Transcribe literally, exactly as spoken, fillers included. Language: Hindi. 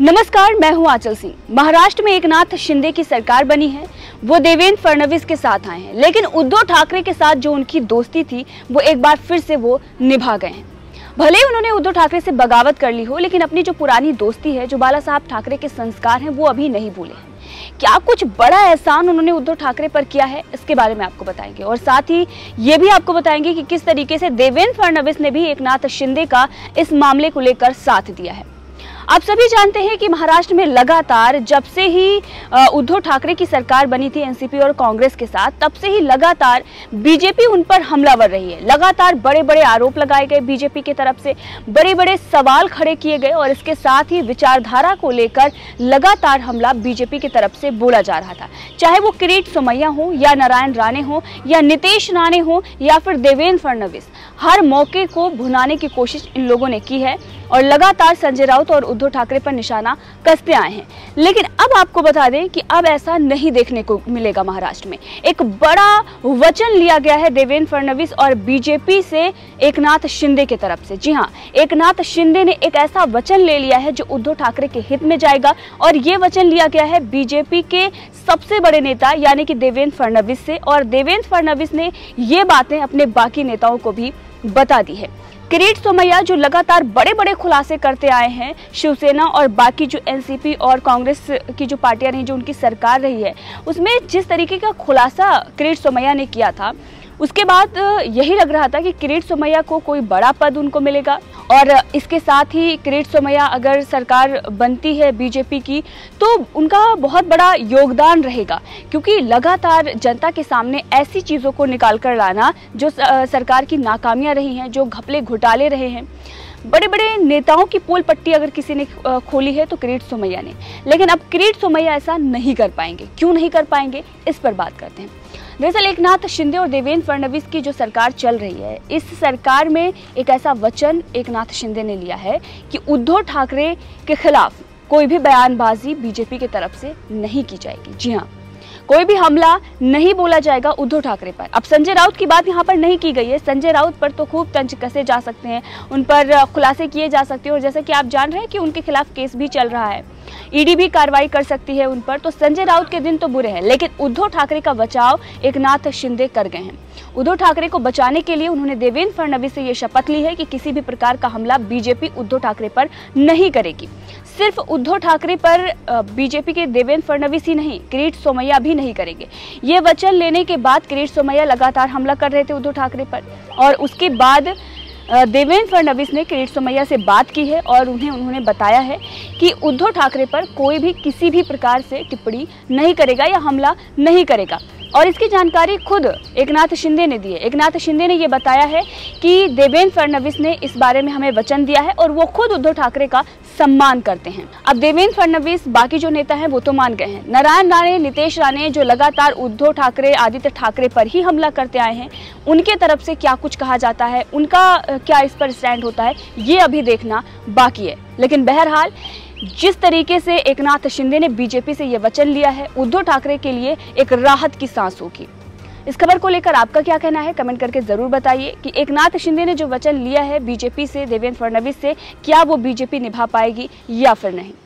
नमस्कार, मैं हूं आंचल सिंह। महाराष्ट्र में एकनाथ शिंदे की सरकार बनी है। वो देवेंद्र फडणवीस के साथ आए हैं, लेकिन उद्धव ठाकरे के साथ जो उनकी दोस्ती थी वो एक बार फिर से वो निभा गए हैं। भले ही उन्होंने उद्धव ठाकरे से बगावत कर ली हो, लेकिन अपनी जो पुरानी दोस्ती है, जो बाला साहब ठाकरे के संस्कार हैं, वो अभी नहीं भूले हैं। क्या कुछ बड़ा एहसान उन्होंने उद्धव ठाकरे पर किया है, इसके बारे में आपको बताएंगे और साथ ही ये भी आपको बताएंगे कि किस तरीके से देवेंद्र फडणवीस ने भी एकनाथ शिंदे का इस मामले को लेकर साथ दिया है। आप सभी जानते हैं कि महाराष्ट्र में लगातार जब से ही उद्धव ठाकरे की सरकार बनी थी एनसीपी और कांग्रेस के साथ, तब से ही लगातार बीजेपी उन पर हमलावर रही है। लगातार बड़े बड़े आरोप लगाए गए बीजेपी की तरफ से, बड़े बड़े सवाल खड़े किए गए और इसके साथ ही विचारधारा को लेकर लगातार हमला बीजेपी की तरफ से बोला जा रहा था। चाहे वो किरीट सोमैया हो या नारायण राणे हो या नीतीश राणे हो या फिर देवेंद्र फडणवीस, हर मौके को भुनाने की कोशिश इन लोगों ने की है और लगातार संजय राउत और उद्धव ठाकरे पर निशाना कसते आए हैं। लेकिन अब आपको बता दें कि अब ऐसा नहीं देखने को मिलेगा। महाराष्ट्र में एक बड़ा वचन लिया गया है देवेंद्र फडणवीस और बीजेपी से एकनाथ शिंदे की तरफ से। जी हाँ, एकनाथ शिंदे ने एक ऐसा वचन ले लिया है जो उद्धव ठाकरे के हित में जाएगा और ये वचन लिया गया है बीजेपी के सबसे बड़े नेता यानी कि देवेंद्र फडणवीस से, और देवेंद्र फडणवीस ने ये बातें अपने बाकी नेताओं को भी बता दी है। किरीट सोमैया जो लगातार बड़े बड़े खुलासे करते आए हैं, शिवसेना और बाकी जो एनसीपी और कांग्रेस की जो पार्टियां रही, जो उनकी सरकार रही है, उसमें जिस तरीके का खुलासा किरीट सोमैया ने किया था, उसके बाद यही लग रहा था कि किरीट सोमैया को कोई बड़ा पद उनको मिलेगा और इसके साथ ही किरीट सोमैया अगर सरकार बनती है बीजेपी की तो उनका बहुत बड़ा योगदान रहेगा, क्योंकि लगातार जनता के सामने ऐसी चीज़ों को निकाल कर लाना जो सरकार की नाकामियां रही हैं, जो घपले घोटाले रहे हैं, बड़े बड़े नेताओं की पोल पट्टी अगर किसी ने खोली है तो किरीट सोमैया ने। लेकिन अब किरीट सोमैया ऐसा नहीं कर पाएंगे। क्यों नहीं कर पाएंगे, इस पर बात करते हैं। दरअसल एकनाथ शिंदे और देवेंद्र फडणवीस की जो सरकार चल रही है, इस सरकार में एक ऐसा वचन एकनाथ शिंदे ने लिया है कि उद्धव ठाकरे के खिलाफ कोई भी बयानबाजी बीजेपी की तरफ से नहीं की जाएगी। जी हाँ, कोई भी हमला नहीं बोला जाएगा उद्धव ठाकरे पर। अब संजय राउत की बात यहाँ पर नहीं की गई है। संजय राउत पर तो खूब तंज कसे जा सकते हैं, उन पर खुलासे किए जा सकते हैं और जैसा कि आप जान रहे हैं कि उनके खिलाफ केस भी चल रहा है, ईडी भी कार्रवाई कर सकती है उन पर। तो संजय राउत के दिन तो बुरे हैं, लेकिन उद्धव ठाकरे का बचाव एकनाथ शिंदे कर गए हैं। उद्धव ठाकरे को बचाने के लिए उन्होंने देवेंद्र फडणवीस से ये शपथ ली है कि किसी भी प्रकार का हमला बीजेपी उद्धव ठाकरे पर नहीं करेगी। सिर्फ उद्धव ठाकरे पर बीजेपी के देवेंद्र फडणवीस ही नहीं, किरीट सोमैया भी नहीं करेंगे। ये वचन लेने के बाद किरीट सोमैया लगातार हमला कर रहे थे उद्धव ठाकरे पर और उसके बाद देवेंद्र फडणवीस ने किरीट सोमैया से बात की है और उन्हें उन्होंने बताया है कि उद्धव ठाकरे पर कोई भी किसी भी प्रकार से टिप्पणी नहीं करेगा या हमला नहीं करेगा। और इसकी जानकारी खुद एकनाथ शिंदे ने दी है। एकनाथ शिंदे ने यह बताया है कि देवेंद्र फडणवीस ने इस बारे में हमें वचन दिया है और वो खुद उद्धव ठाकरे का सम्मान करते हैं। अब देवेंद्र फडणवीस, बाकी जो नेता हैं वो तो मान गए हैं। नारायण राणे, नीतीश राणे जो लगातार उद्धव ठाकरे, आदित्य ठाकरे पर ही हमला करते आए हैं, उनके तरफ से क्या कुछ कहा जाता है, उनका क्या इस पर स्टैंड होता है, ये अभी देखना बाकी है। लेकिन बहरहाल जिस तरीके से एकनाथ शिंदे ने बीजेपी से ये वचन लिया है, उद्धव ठाकरे के लिए एक राहत की सांस होगी। इस खबर को लेकर आपका क्या कहना है, कमेंट करके जरूर बताइए कि एकनाथ शिंदे ने जो वचन लिया है बीजेपी से, देवेंद्र फडणवीस से, क्या वो बीजेपी निभा पाएगी या फिर नहीं।